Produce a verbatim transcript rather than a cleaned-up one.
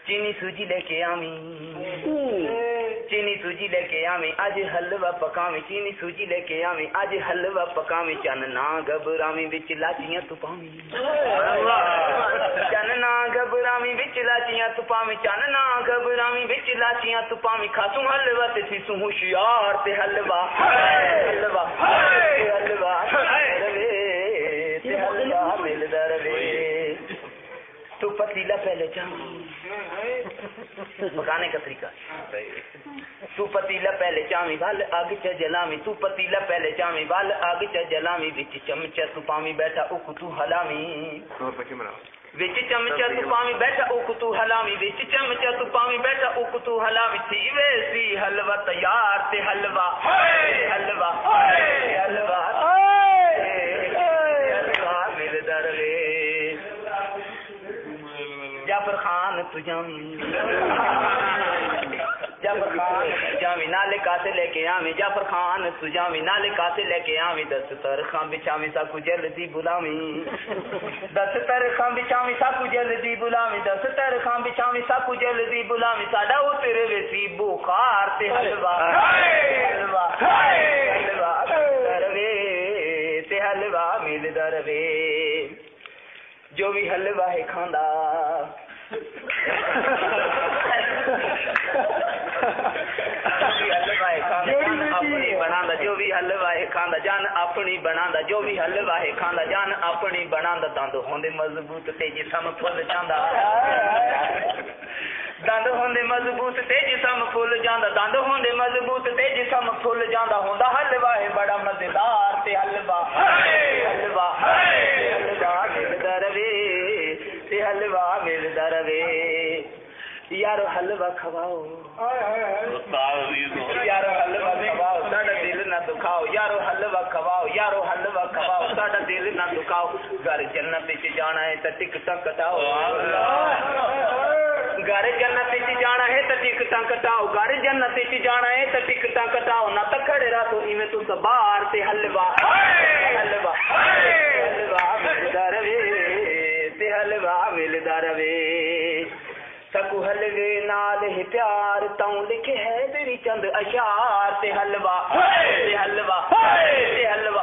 چینی سوجی لے کے آمی چینی سوجی لے کے آمی اج حلوا پکاویں چینی سوجی لے کے آمی اج حلوا پکاویں چن نا گھبراویں وچ لاچیاں تپاویں چن نا گھبراویں وچ لاچیاں تپاویں چن نا گھبراویں وچ لاچیاں تپاویں کھاسوں حلوا تے سیسوں ہوشیار تے حلوا حلوا تے حلوا روے تے حلوا ملدا روے تو پتیلا پہلے چاہوں پکانے کا طریقہ تو پتیلا پہلے چاویں ول اگ چ جلاویں تو پتیلا پہلے چاویں ول اگ چ جلاویں وچ چمچا تو پاویں بیٹھا اوک تو ہلاویں وچ چمچا تو پاویں بیٹھا اوک تو ہلاویں وچ چمچا تو پاویں بیٹھا اوک تو ہلاویں تھی ویسی حلوا تیار تے حلوا حلوا حلوا حلوا ملدا رہے جعفر خان تو جاویں جعفر خان جاویں نالے کاسے لے کے آویں جعفر خان تو جاویں نالے کاسے لے کے آویں دستر خان بچھاویں ساکو جلدی بلاویں دستر خان بچھاویں ساکو جلدی بلاویں دستر خان بچھاویں ساکو جلدی بلاویں ساڈا اترے ویسی بخار تے حلوا حلوا حلوا روے تے حلوا ملدا روے جو بھی حلوا ہے کھاندا اپنی بناندا جو بھی حلوا ہے کھاندا جان اپنی بناندا جو بھی حلوا ہے کھاندا جان اپنی بناندا دند ہوندے مضبوط تے جسم پھل جاندا دند ہوندے مضبوط تے جسم پھل جاندا دند ہوندے مضبوط تے جسم پھل جاندا ہوندا حلوا ہے بڑا مزیدار تے حلوا حلوا حلوا ملدا روے تے حلوا ملدا روے یارو حلوا کھواؤ یارو حلوا کھواؤ ساڈا دل نہ دکھاؤ یارو حلوا کھواؤ یارو حلوا کھواؤ ساڈا دل نہ دکھاؤ گھر جنت وچ جانا ہے تے ٹکٹاں کٹاؤ گھر جنت وچ جانا ہے تے ٹکٹاں کٹاؤ گھر جنت وچ جانا ہے تے ٹکٹاں کٹاؤ نہ تکھڑے راتو ایویں تو سبار تے حلوا حلوا حلوا ملدا روے تے حلوا ملدا روے سکو حلوے نال ہی پیار تاؤں لکھے ہے تیری چند اشعار تے حلوا تے حلوا تے حلوا